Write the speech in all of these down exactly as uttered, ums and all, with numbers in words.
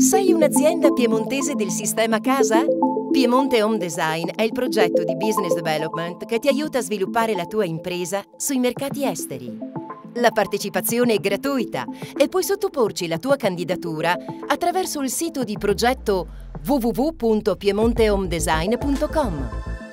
Sei un'azienda piemontese del sistema casa? Piemonte Home Design è il progetto di business development che ti aiuta a sviluppare la tua impresa sui mercati esteri. La partecipazione è gratuita e puoi sottoporci la tua candidatura attraverso il sito di progetto w w w punto piemonte home design punto com.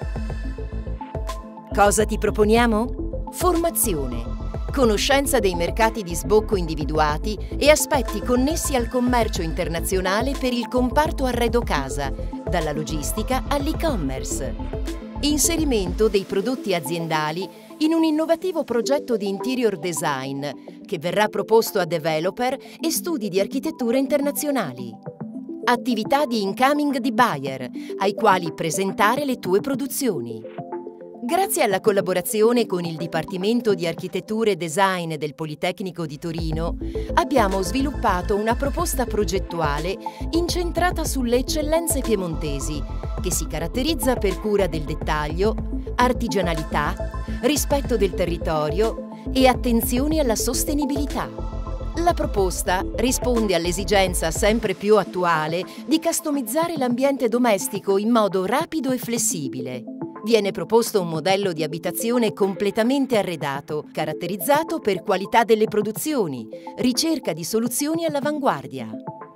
Cosa ti proponiamo? Formazione, conoscenza dei mercati di sbocco individuati e aspetti connessi al commercio internazionale per il comparto arredo casa, dalla logistica all'e-commerce. Inserimento dei prodotti aziendali in un innovativo progetto di interior design che verrà proposto a developer e studi di architettura internazionali. Attività di incoming di buyer, ai quali presentare le tue produzioni. Grazie alla collaborazione con il Dipartimento di Architettura e Design del Politecnico di Torino, abbiamo sviluppato una proposta progettuale incentrata sulle eccellenze piemontesi, che si caratterizza per cura del dettaglio, artigianalità, rispetto del territorio e attenzione alla sostenibilità. La proposta risponde all'esigenza sempre più attuale di customizzare l'ambiente domestico in modo rapido e flessibile. Viene proposto un modello di abitazione completamente arredato, caratterizzato per qualità delle produzioni, ricerca di soluzioni all'avanguardia.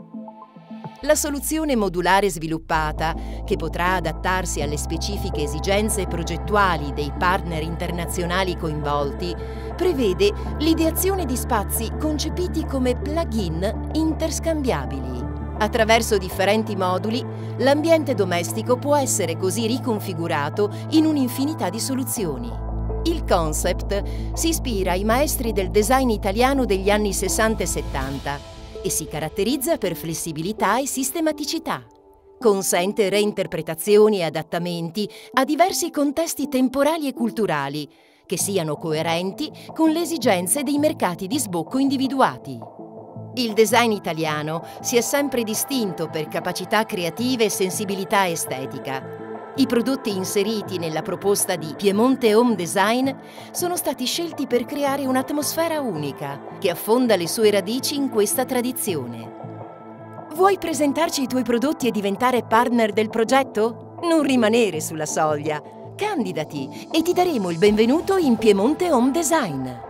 La soluzione modulare sviluppata, che potrà adattarsi alle specifiche esigenze progettuali dei partner internazionali coinvolti, prevede l'ideazione di spazi concepiti come plug-in interscambiabili. Attraverso differenti moduli, l'ambiente domestico può essere così riconfigurato in un'infinità di soluzioni. Il concept si ispira ai maestri del design italiano degli anni sessanta e settanta e si caratterizza per flessibilità e sistematicità. Consente reinterpretazioni e adattamenti a diversi contesti temporali e culturali che siano coerenti con le esigenze dei mercati di sbocco individuati. Il design italiano si è sempre distinto per capacità creative e sensibilità estetica. I prodotti inseriti nella proposta di Piemonte Home Design sono stati scelti per creare un'atmosfera unica che affonda le sue radici in questa tradizione. Vuoi presentarci i tuoi prodotti e diventare partner del progetto? Non rimanere sulla soglia. Candidati e ti daremo il benvenuto in Piemonte Home Design.